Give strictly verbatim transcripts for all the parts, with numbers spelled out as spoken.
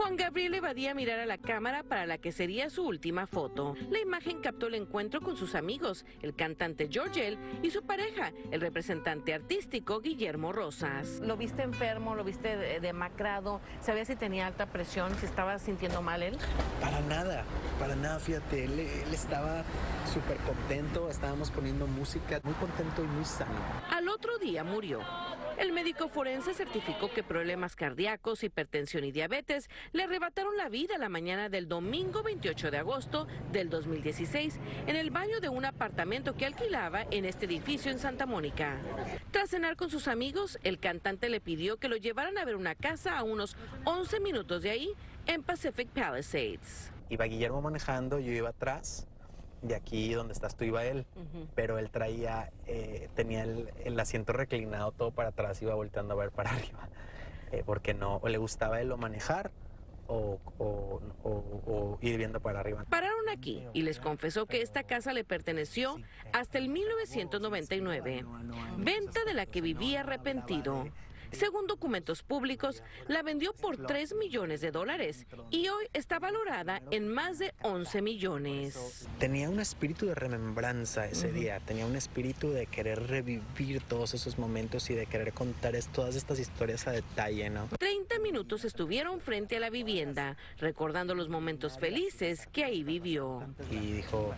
Juan Gabriel evadía mirar a la cámara para la que sería su última foto. La imagen captó el encuentro con sus amigos, el cantante George y su pareja, el representante artístico Guillermo Rosas. ¿Lo viste enfermo? ¿Lo viste demacrado? ¿Sabías si tenía alta presión? ¿Si estaba sintiendo mal él? Para nada, para nada, fíjate, él, él estaba súper contento, estábamos poniendo música, muy contento y muy sano. Al otro día murió. El médico forense certificó que problemas cardíacos, hipertensión y diabetes le arrebataron la vida la mañana del domingo veintiocho de agosto del dos mil dieciséis en el baño de un apartamento que alquilaba en este edificio en Santa Mónica. Tras cenar con sus amigos, el cantante le pidió que lo llevaran a ver una casa a unos once minutos de ahí, en Pacific Palisades. Iba Guillermo manejando, yo iba atrás. De aquí donde estás tú iba él, uh-huh. Pero él traía, eh, tenía el, el asiento reclinado todo para atrás, iba volteando a ver para arriba, eh, porque no, o le gustaba él o manejar o, o, o, o ir viendo para arriba. Pararon aquí y les confesó que esta casa le perteneció hasta el mil novecientos noventa y nueve, venta de la que vivía arrepentido. Según documentos públicos, la vendió por tres millones de dólares y hoy está valorada en más de once millones. Tenía un espíritu de remembranza ese uh-huh. día, tenía un espíritu de querer revivir todos esos momentos y de querer contar es, todas estas historias a detalle, ¿no? treinta minutos estuvieron frente a la vivienda, recordando los momentos felices que ahí vivió. Y dijo,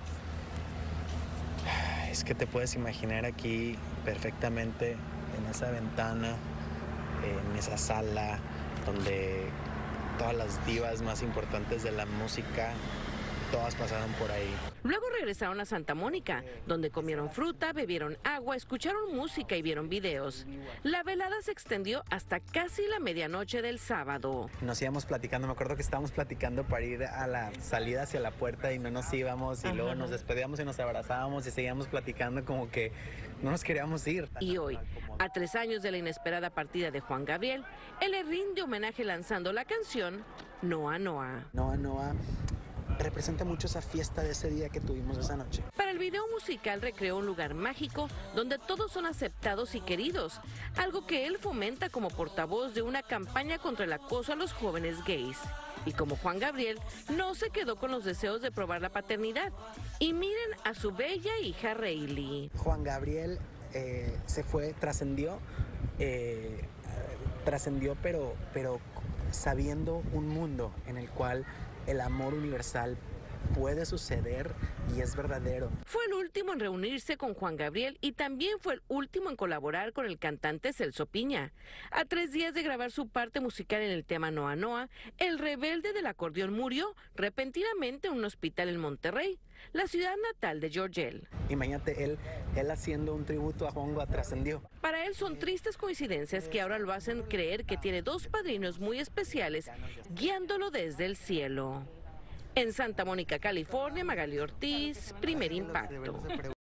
es que te puedes imaginar aquí perfectamente en esa ventana, en esa sala donde todas las divas más importantes de la música, todas pasaron por ahí. Luego regresaron a Santa Mónica, donde comieron fruta, bebieron agua, escucharon música y vieron videos. La velada se extendió hasta casi la medianoche del sábado. Nos íbamos platicando, me acuerdo que estábamos platicando para ir a la salida hacia la puerta y no nos íbamos y Ajá. luego nos despedíamos y nos abrazábamos y seguíamos platicando como que no nos queríamos ir. Y hoy, a tres años de la inesperada partida de Juan Gabriel, él le rinde homenaje lanzando la canción Noa Noa. Noa Noa representa mucho esa fiesta de ese día que tuvimos esa noche. Para el video musical recreó un lugar mágico donde todos son aceptados y queridos, algo que él fomenta como portavoz de una campaña contra el acoso a los jóvenes gays. Y como Juan Gabriel, no se quedó con los deseos de probar la paternidad. Y miren a su bella hija Rayleigh. Juan Gabriel eh, se fue, trascendió, eh, trascendió, pero, pero sabiendo un mundo en el cual el amor universal puede suceder y es verdadero. Fue el último en reunirse con Juan Gabriel y también fue el último en colaborar con el cantante Celso Piña. A tres días de grabar su parte musical en el tema Noa Noa, el rebelde del acordeón murió repentinamente en un hospital en Monterrey, la ciudad natal de George. Imagínate, él, él haciendo un tributo a Juango trascendió. Para él son tristes coincidencias que ahora lo hacen creer que tiene dos padrinos muy especiales guiándolo desde el cielo. En Santa Mónica, California, Magali Ortiz, Primer Impacto.